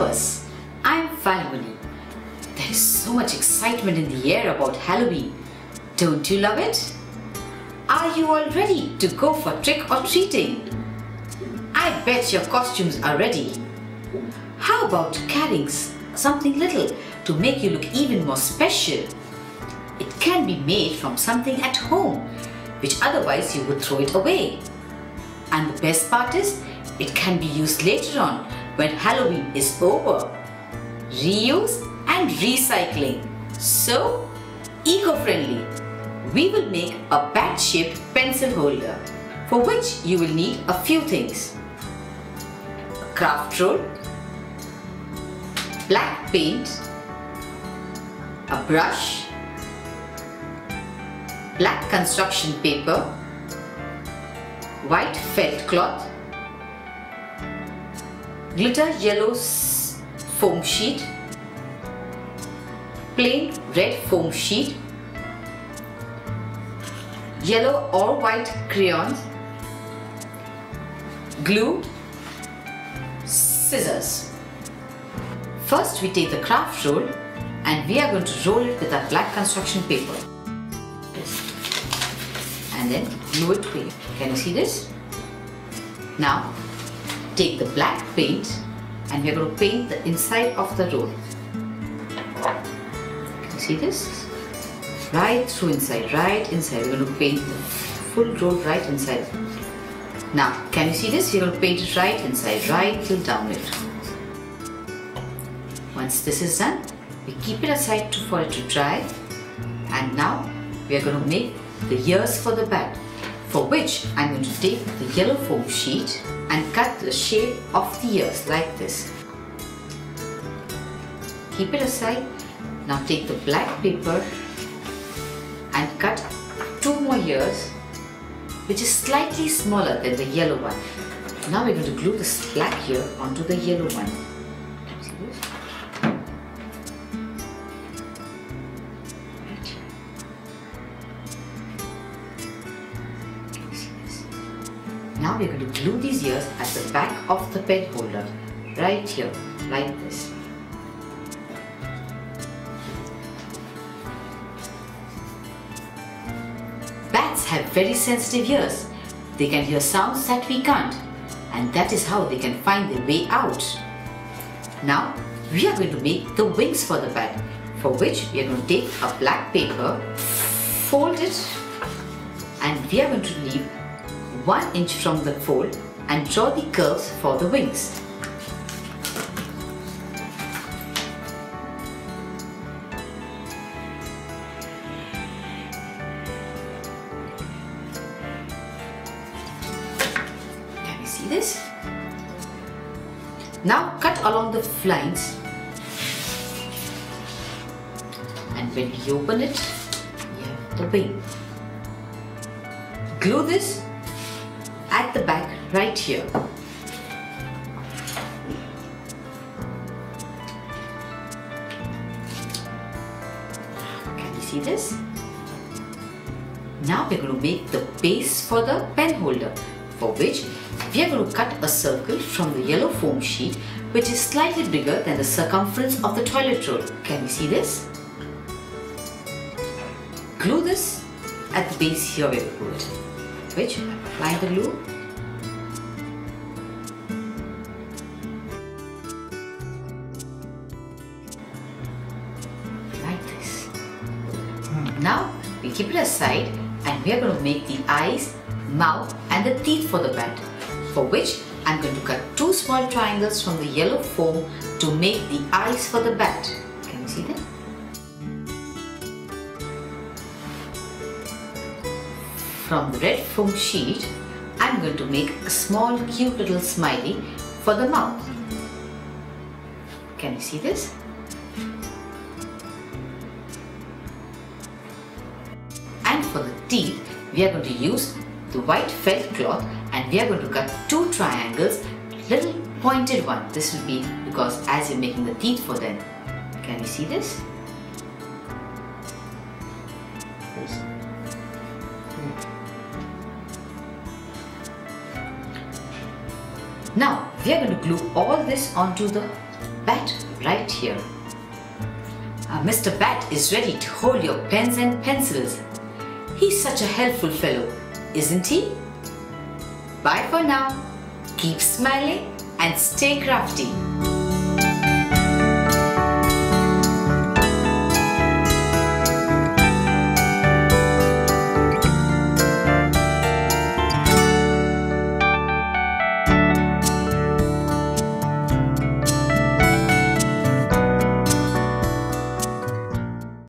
lovers, I'm Falguni. There is so much excitement in the air about Halloween. Don't you love it? Are you all ready to go for trick or treating? I bet your costumes are ready. How about carrying something little to make you look even more special? It can be made from something at home, which otherwise you would throw it away. And the best part is, it can be used later on when Halloween is over. Reuse and recycling. So, eco-friendly. We will make a bat-shaped pencil holder, for which you will need a few things. A craft roll, black paint, a brush, black construction paper, white felt cloth, glitter yellow foam sheet, plain red foam sheet, yellow or white crayons, glue, scissors. First we take the craft roll and we are going to roll it with our black construction paper. And then glue it away. Can you see this? Now take the black paint and we are going to paint the inside of the roll. Can you see this? Right through inside, right inside. We're going to paint the full roll right inside. Now, can you see this? We're going to paint it right inside, right till down it. Once this is done, we keep it aside for it to dry. And now we are going to make the ears for the bat, for which I'm going to take the yellow foam sheet and cut the shape of the ears like this. Keep it aside. Now take the black paper and cut 2 more ears, which is slightly smaller than the yellow one. Now we're going to glue this black ear onto the yellow one. See this? Now we're going to glue these ears at the back of the pen holder, right here, like this. Bats have very sensitive ears. They can hear sounds that we can't, and that is how they can find their way out. Now we are going to make the wings for the bat, for which we are going to take a black paper, fold it, and we are going to leave 1 inch from the fold and draw the curves for the wings. Can you see this? Now cut along the lines, and when we open it, we have the wing. Glue this at the back right here. Can you see this? Now we're going to make the base for the pen holder, for which we are going to cut a circle from the yellow foam sheet, which is slightly bigger than the circumference of the toilet roll. Can you see this? Glue this at the base here where we put it, which apply the glue. Like this. Now we keep it aside and we are going to make the eyes, mouth and the teeth for the bat, for which I'm going to cut 2 small triangles from the yellow foam to make the eyes for the bat. Can you see that? From the red foam sheet, I'm going to make a small cute little smiley for the mouth. Can you see this? And for the teeth, we are going to use the white felt cloth and we are going to cut 2 triangles, little pointed one. This will be because as you're making the teeth for them. Can you see this? Yes. Now we are going to glue all this onto the Bat right here. Mr. Bat is ready to hold your pens and pencils. He's such a helpful fellow, isn't he? Bye for now. Keep smiling and stay crafty.